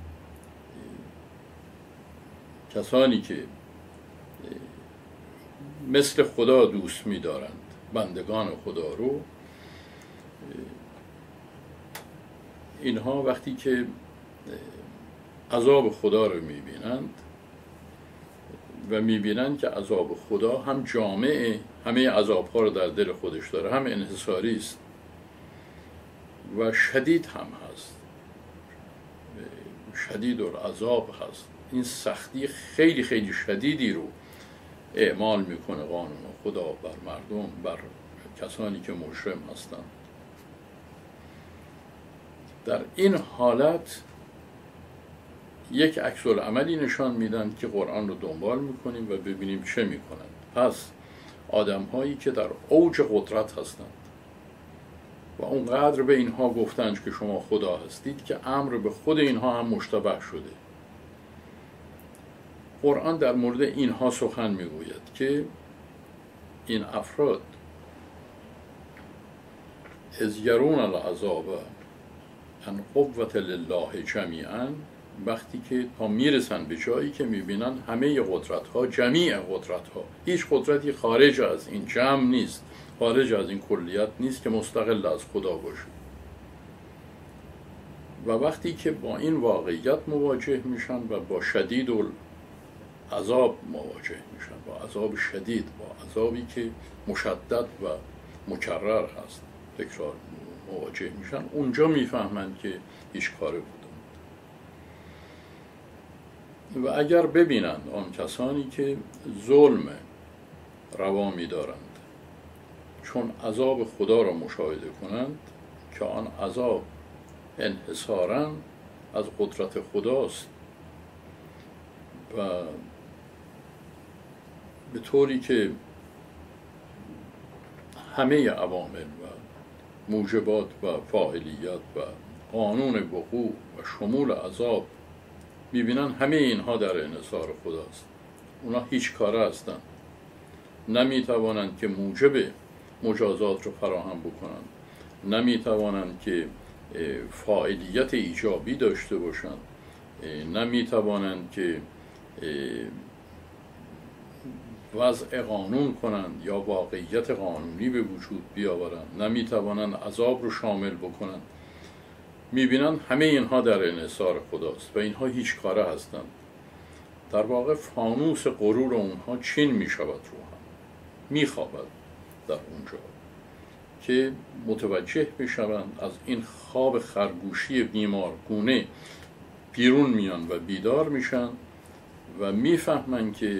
کسانی که مثل خدا دوست می‌دارند بندگان خدا رو، اینها وقتی که عذاب خدا رو می‌بینند و می‌بینند که عذاب خدا هم جامعه همه عذاب‌ها رو در دل خودش داره، هم انحصاری است و شدید هم هست، شدید العذاب هست. این سختی خیلی خیلی شدیدی رو اعمال میکنه قانون خدا بر مردم، بر کسانی که مجرم هستند. در این حالت یک عکس العملی نشان میدن که قرآن رو دنبال میکنیم و ببینیم چه میکنند. پس آدم هایی که در اوج قدرت هستند و اونقدر به اینها گفتند که شما خدا هستید که امر به خود اینها هم مشتبه شده. قرآن در مورد اینها سخن میگوید که این افراد از یرون العذاب ان قوة لله جمیعا، وقتی که تا میرسن به جایی که میبینن همه قدرت ها، جمیع قدرت ها، هیچ قدرتی خارج از این جمع نیست، خارج از این کلیت نیست که مستقل از خدا باشه. و وقتی که با این واقعیت مواجه میشن و با شدید عذاب مواجه میشن، با عذاب شدید، با عذابی که مشدد و مکرر هست، تکرار مواجه میشن، اونجا میفهمند که هیچ کاره بودند. و اگر ببینند آن کسانی که ظلم روا می‌دارند چون عذاب خدا را مشاهده کنند که آن عذاب انحصاراً از قدرت خداست و به طوری که همه عوامل و موجبات و فاعلیت و قانون وقوع و شمول عذاب میبینن همه اینها در انحصار خداست. اونا هیچ کاره هستند، نمیتوانند که موجب مجازات رو فراهم بکنند، نمیتوانند که فاعلیت ایجابی داشته باشند، نمیتوانند که وضع قانون کنند یا واقعیت قانونی به وجود بیاورند، نمیتوانند عذاب رو شامل بکنند. میبینند همه اینها در انحصار خداست و اینها هیچ کاره هستند. در واقع فانوس غرور اونها چین میشود رو هم، میخوابد در اونجا که متوجه بشوند از این خواب خرگوشی بیمارگونه بیرون میان و بیدار میشن و میفهمن که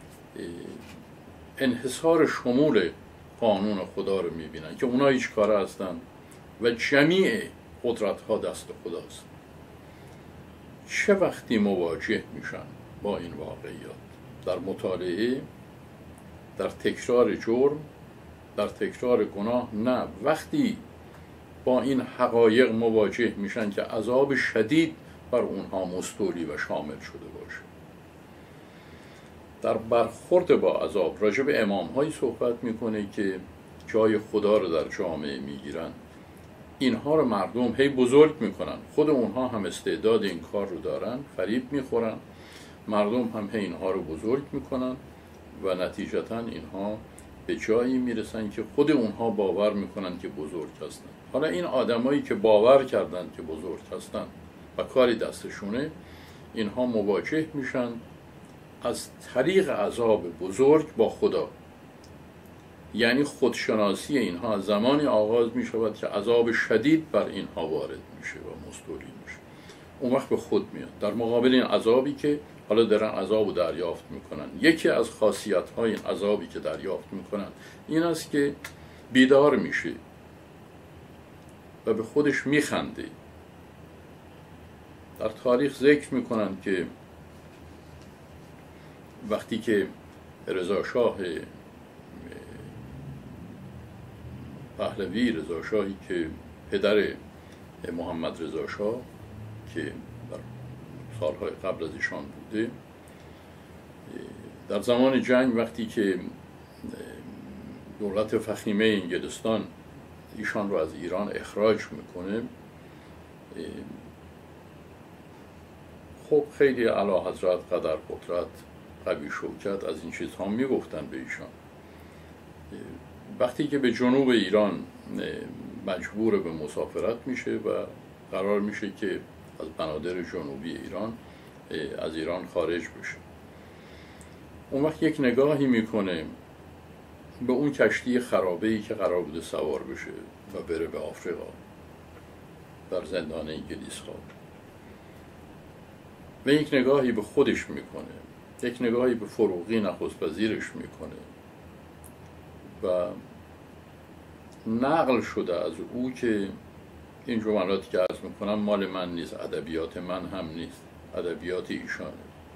انحصار شمول قانون خدا رو میبینن که اونا هیچ کاره هستن و جمیع قدرت ها دست خداست. چه وقتی مواجه میشن با این واقعیات؟ در مطالعه، در تکرار جرم، در تکرار گناه؟ نه، وقتی با این حقایق مواجه میشن که عذاب شدید بر اونها مستولی و شامل شده باشه. در برخورد با عذاب راجع به امام‌هایی صحبت میکنه که جای خدا رو در جامعه میگیرن. اینها رو مردم هی بزرگ میکنن، خود اونها هم استعداد این کار رو دارن، فریب میخورن، مردم هم هی اینها رو بزرگ میکنن و نتیجتاً اینها به جایی میرسن که خود اونها باور میکنن که بزرگ هستن. حالا این آدمایی که باور کردن که بزرگ هستن و کاری دستشونه، اینها مواجه میشن از طریق عذاب بزرگ با خدا. یعنی خودشناسی اینها از زمانی آغاز می شود که عذاب شدید بر اینها وارد میشه و مستولی میشه. اون وقت به خود میاد در مقابل این عذابی که حالا دارن عذاب رو دریافت میکنن. یکی از خاصیت های این عذابی که دریافت میکنن این است که بیدار میشه و به خودش میخنده در تاریخ ذکر میکنند که وقتی که رضا شاه پهلوی، رضا شاهی که پدر محمد رضا شاه که در سالهای قبل از ایشان بوده، در زمان جنگ وقتی که دولت فخیمه انگلستان ایشان رو از ایران اخراج میکنه، خب خیلی اعلیحضرت، قدر قدرت، قوی شوکت از این چیزها میگفتن به ایشان. وقتی که به جنوب ایران مجبور به مسافرت میشه و قرار میشه که از بنادر جنوبی ایران از ایران خارج بشه، اون وقت یک نگاهی میکنه به اون کشتی خرابه‌ای که قرار بوده سوار بشه و بره به آفریقا، در زندان انگلیس ها، و یک نگاهی به خودش میکنه، یک نگاهی به فروغی نخست وزیرش میکنه و نقل شده از او که این جملاتی که عرض میکنم مال من نیست، ادبیات من هم نیست، ادبیات ایشانه،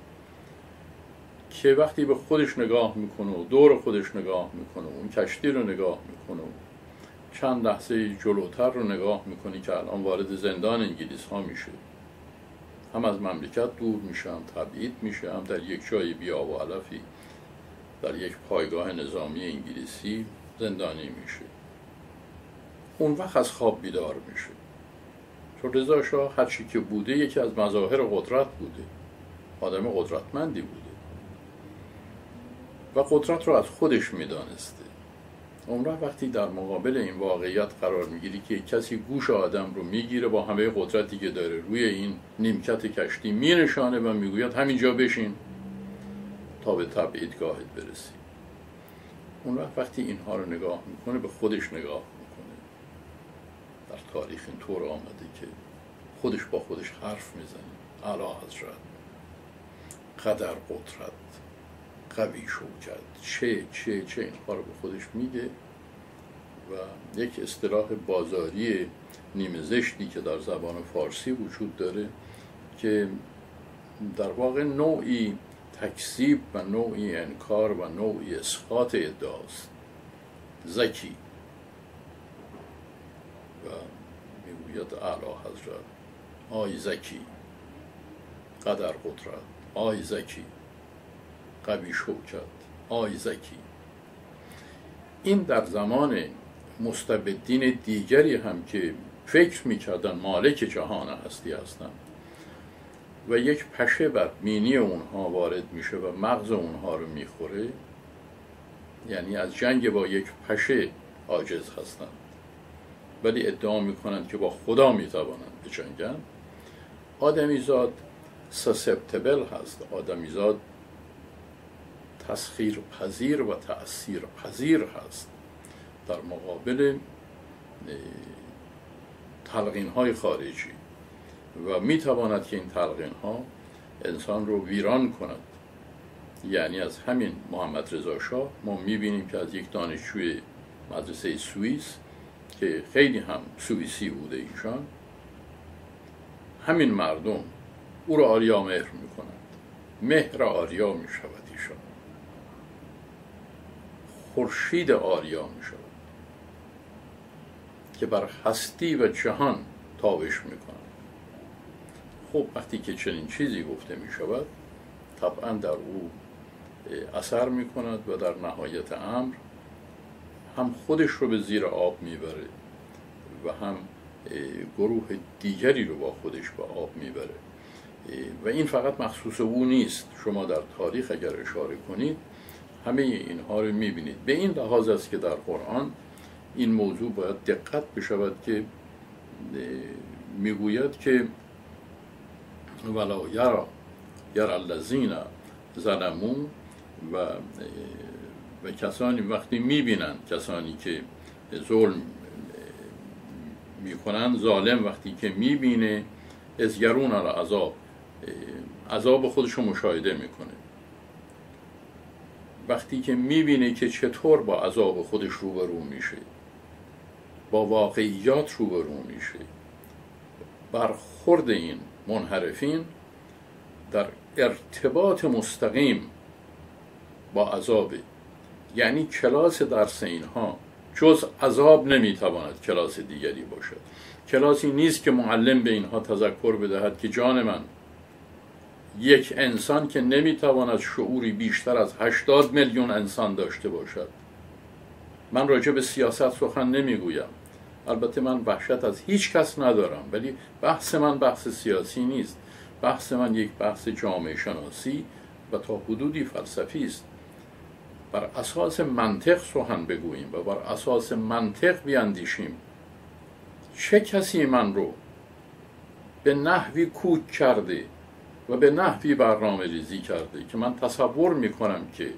که وقتی به خودش نگاه میکنه و دور خودش نگاه میکنه، اون کشتی رو نگاه میکنه، چند لحظه جلوتر رو نگاه میکنی که الان وارد زندان انگلیس ها میشه، هم از مملکت دور میشه، هم تبعید میشه، هم در یک جای بی آب و علفی در یک پایگاه نظامی انگلیسی زندانی میشه. اون وقت از خواب بیدار میشه، چون رضا شاه هرچی که بوده یکی از مظاهر قدرت بوده، آدم قدرتمندی بوده و قدرت رو از خودش میدانسته. اون وقتی در مقابل این واقعیت قرار میگیری که کسی گوش آدم رو میگیره با همه قدرتی که داره، روی این نیمکت کشتی مینشانه و میگوید همینجا بشین تا به تبعیدگاهت برسی، اون وقتی اینها رو نگاه میکنه به خودش نگاه میکنه. در تاریخ این طور آمده که خودش با خودش حرف میزنه، اعلیحضرت، قدر قدرت، قوی شوکت، چه اینها رو به خودش میگه و یک اصطلاح بازاری نیمه زشتی که در زبان فارسی وجود داره که در واقع نوعی تکذیب و نوعی انکار و نوعی اسقاط ادعاست. زکی و میگوید اعلیحضرت، آی زکی، قدر قدرت، آی زکی، قوی شوکت، آی زکی. این در زمان مستبدین دیگری هم که فکر میکردن مالک جهان هستی هستن و یک پشه بر بینی اونها وارد میشه و مغز اونها رو میخوره، یعنی از جنگ با یک پشه عاجز هستند ولی ادعا میکنند که با خدا میتوانند بجنگن. آدمیزاد سسپتبل هست، آدمیزاد تسخیر پذیر و تأثیر پذیر هست در مقابل تلقین های خارجی و میتواند که این تلقین ها انسان رو ویران کند. یعنی از همین محمد رضا شاه ما میبینیم که از یک دانشجوی مدرسه سوئیس که خیلی هم سوئیسی بوده ایشان، همین مردم او را آریا مهر میکنند، مهر آریا میشود ایشان، خورشید آریا میشود که بر هستی و جهان تابش میکنند. خب وقتی که چنین چیزی گفته میشود طبعا در او اثر میکند و در نهایت امر هم خودش رو به زیر آب میبره و هم گروه دیگری رو با خودش به آب میبره. و این فقط مخصوص او نیست، شما در تاریخ اگر اشاره کنید همه اینها رو میبینید. به این لحاظ است که در قرآن این موضوع باید دقت بشود که میگوید که ولا یرا الذین ظلموا و کسانی وقتی میبینند، کسانی که ظلم میکنن، ظالم وقتی که میبینه از یرون العذاب، عذاب خودش رو مشاهده میکنه، وقتی که میبینه که چطور با عذاب خودش روبرو میشه، با واقعیات روبرو میشه، برخورد این منحرفین در ارتباط مستقیم با عذابه. یعنی کلاس درس اینها جز عذاب نمیتواند کلاس دیگری باشد. کلاسی نیست که معلم به اینها تذکر بدهد که جان من، یک انسان که نمیتواند شعوری بیشتر از 80 میلیون انسان داشته باشد. من راجع به سیاست سخن نمیگویم، البته من وحشت از هیچ کس ندارم، ولی بحث من بحث سیاسی نیست. بحث من یک بحث جامعه شناسی و تا حدودی فلسفی است. بر اساس منطق سخن بگوییم و بر اساس منطق بیاندیشیم. چه کسی من رو به نحوی کوک کرده و به نحوی برنامه ریزی کرده که من تصور میکنم که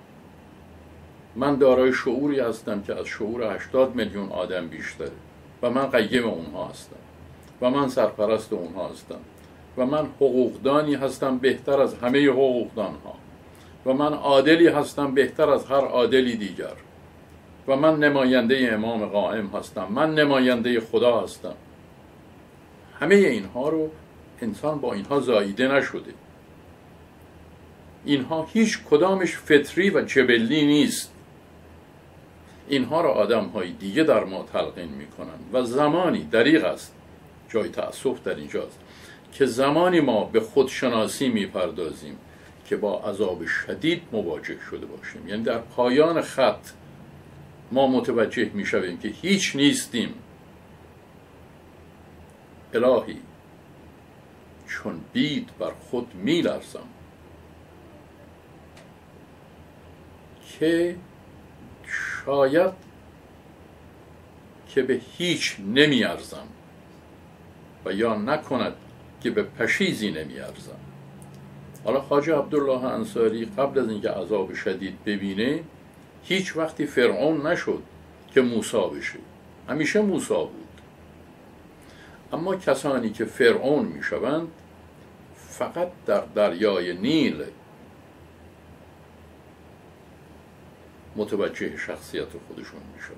من دارای شعوری هستم که از شعور 80 میلیون آدم بیشتره و من قیم اونها هستم و من سرپرست اونها هستم و من حقوقدانی هستم بهتر از همه حقوقدانها و من عادلی هستم بهتر از هر عادلی دیگر و من نماینده امام قائم هستم، من نماینده خدا هستم. همه اینها رو انسان با اینها زاییده نشده. اینها هیچ کدامش فطری و جبلی نیست. اینها را آدم‌های دیگه در ما تلقین می‌کنند و زمانی دریغ است، جای تأسف در اینجاست، که زمانی ما به خودشناسی می‌پردازیم که با عذاب شدید مواجه شده باشیم. یعنی در پایان خط ما متوجه می‌شویم که هیچ نیستیم. الهی چون بید بر خود می‌لرزم که شاید که به هیچ نمی‌ارزم و یا نکند که به پشیزی نمی‌ارزم. حالا خواجه عبدالله انصاری قبل از اینکه عذاب شدید ببینه هیچ وقتی فرعون نشد که موسی بشه، همیشه موسی بود. اما کسانی که فرعون میشوند فقط در دریای نیل متوجه شخصیت خودشون میشوند.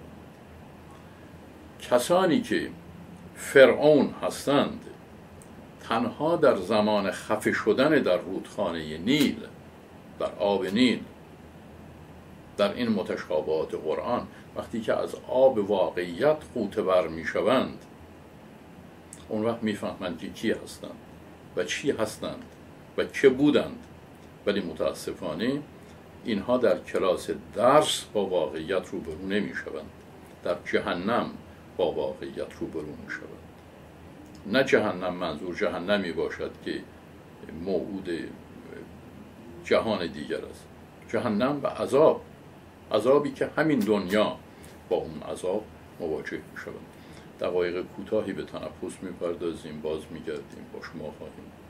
کسانی که فرعون هستند تنها در زمان خفه شدن در رودخانه نیل، در آب نیل، در این متشابهات قرآن، وقتی که از آب واقعیت غوطه ور میشوند، اون وقت میفهمند که کی هستند و چی هستند و چه بودند. ولی متاسفانه اینها در کلاس درس با واقعیت روبرو نمیشوند. در جهنم با واقعیت روبرو میشوند. نه جهنم منظور جهنمی باشد که موعود جهان دیگر است. جهنم و عذاب، عذابی که همین دنیا با اون عذاب مواجه میشوند. دقایق کوتاهی به تنفس میپردازیم، باز میگردیم، با شما خواهیم.